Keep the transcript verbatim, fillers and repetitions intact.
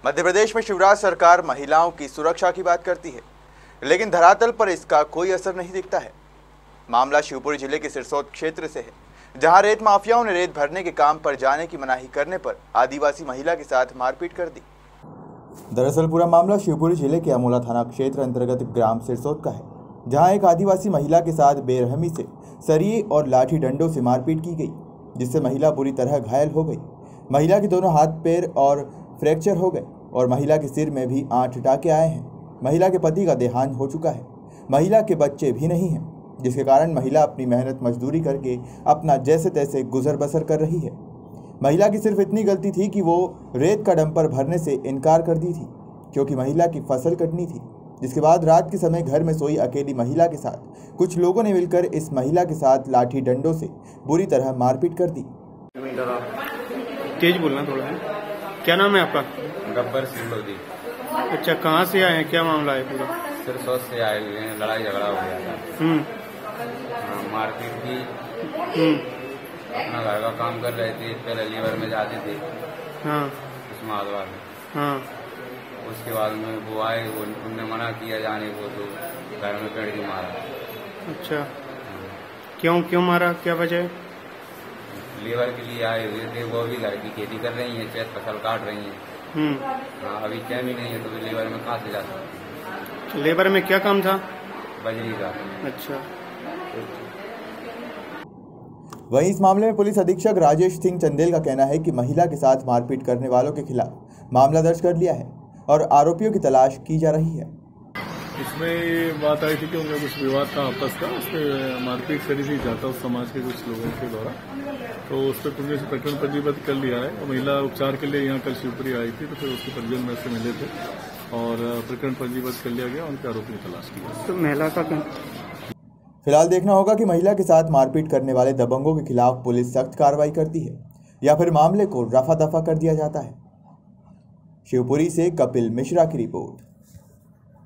मध्य प्रदेश में शिवराज सरकार महिलाओं की सुरक्षा की बात करती है, लेकिन धरातल पर इसका कोई असर नहीं दिखता है। मामला शिवपुरी जिले के सिरसौद क्षेत्र से है, जहां रेत माफियाओं ने रेत भरने के काम पर जाने की मनाही करने पर आदिवासी महिला के साथ मारपीट कर दी। दरअसल पूरा मामला शिवपुरी जिले के अमोला थाना क्षेत्र अंतर्गत ग्राम सिरसौद का है, जहां एक आदिवासी महिला के साथ बेरहमी से सरिये और लाठी डंडों से मारपीट की गई, जिससे महिला बुरी तरह घायल हो गई। महिला के दोनों हाथ पैर और फ्रैक्चर हो गए और महिला के सिर में भी आठ टाके आए हैं। महिला के पति का देहांत हो चुका है। महिला के बच्चे भी नहीं हैं, जिसके कारण महिला अपनी मेहनत मजदूरी करके अपना जैसे तैसे गुजर बसर कर रही है। महिला की सिर्फ इतनी गलती थी कि वो रेत का डंपर भरने से इनकार कर दी थी, क्योंकि महिला की फसल कटनी थी। जिसके बाद रात के समय घर में सोई अकेली महिला के साथ कुछ लोगों ने मिलकर इस महिला के साथ लाठी डंडों से बुरी तरह मारपीट कर दी। तेज बोलना थोड़ा है। क्या नाम है आपका? गब्बर सिंह लोधी। अच्छा, कहाँ से आए हैं? क्या मामला है पूरा? सिरसौद से आए हुए हैं, लड़ाई झगड़ा हो गया था। हम्म हाँ, मारपीट की। हम्म अपना घर का काम कर रहे थे, पहले लीवर में जाते थे। हाँ उस माधवा में। हाँ उसके बाद में वो आए, वो उनने मना किया जाने को, तो घर में पेड़ के मारा। अच्छा, क्यों क्यों मारा? क्या वजह? लीवर के लिए आए हुए थे। वो भी घर की खेती कर रही है, चैत फसल काट रही है। हम्म हाँ, अभी टाइम ही नहीं है, तो लीवर में कहाँ से जा सकते? लेबर में क्या काम था? बजरी का। अच्छा। वहीं इस मामले में पुलिस अधीक्षक राजेश सिंह चंदेल का कहना है कि महिला के साथ मारपीट करने वालों के खिलाफ मामला दर्ज कर लिया है और आरोपियों की तलाश की जा रही है। इसमें बात आई थी कि उनका कुछ विवाद था आपस का, उसमें मारपीट करी थी जाता समाज के कुछ लोगों के द्वारा, तो उस पर पुलिस ने प्रकरण पंजीबद्ध कर लिया है। और महिला उपचार के लिए यहाँ कल शिवपुरी आई थी, तो फिर उसके परिजन में से मिले थे और प्रकरण पंजीबद्ध कर लिया गया। उनके आरोपी की तलाश की गई। तो महिला का क्या? फिलहाल देखना होगा कि महिला के साथ मारपीट करने वाले दबंगों के खिलाफ पुलिस सख्त कार्रवाई करती है या फिर मामले को रफा दफा कर दिया जाता है। शिवपुरी से कपिल मिश्रा की रिपोर्ट।